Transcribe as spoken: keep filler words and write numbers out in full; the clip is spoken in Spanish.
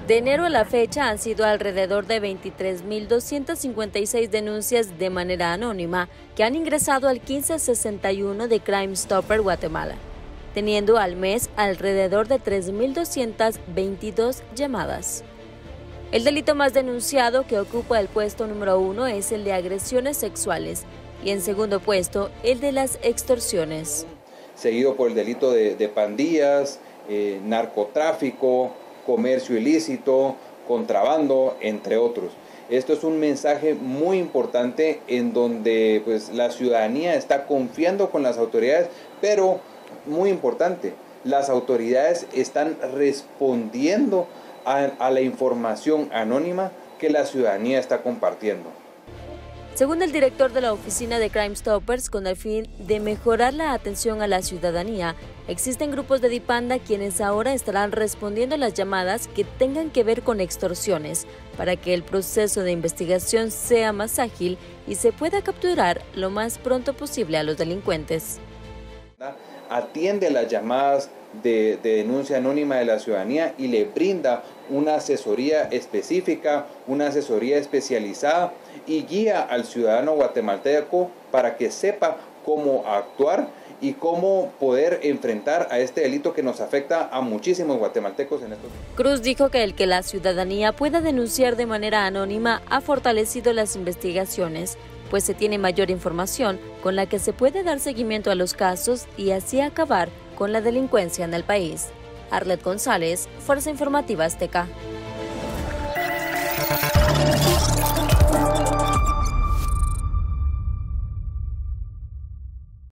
De enero a la fecha han sido alrededor de veintitrés mil doscientas cincuenta y seis denuncias de manera anónima que han ingresado al quince sesenta y uno de Crime Stopper Guatemala, teniendo al mes alrededor de tres mil doscientas veintidós llamadas. El delito más denunciado, que ocupa el puesto número uno, es el de agresiones sexuales y en segundo puesto el de las extorsiones. Seguido por el delito de, de pandillas, eh, narcotráfico, comercio ilícito, contrabando, entre otros. Esto es un mensaje muy importante en donde pues, la ciudadanía está confiando con las autoridades, pero muy importante, las autoridades están respondiendo a, a la información anónima que la ciudadanía está compartiendo. Según el director de la oficina de Crime Stoppers, con el fin de mejorar la atención a la ciudadanía, existen grupos de Dipanda quienes ahora estarán respondiendo las llamadas que tengan que ver con extorsiones, para que el proceso de investigación sea más ágil y se pueda capturar lo más pronto posible a los delincuentes. Atiende las llamadas de, de denuncia anónima de la ciudadanía y le brinda una asesoría específica, una asesoría especializada y guía al ciudadano guatemalteco para que sepa cómo actuar y cómo poder enfrentar a este delito que nos afecta a muchísimos guatemaltecos en estos momentos. Cruz dijo que el que la ciudadanía pueda denunciar de manera anónima ha fortalecido las investigaciones, pues se tiene mayor información con la que se puede dar seguimiento a los casos y así acabar con la delincuencia en el país. Arlet González, Fuerza Informativa Azteca.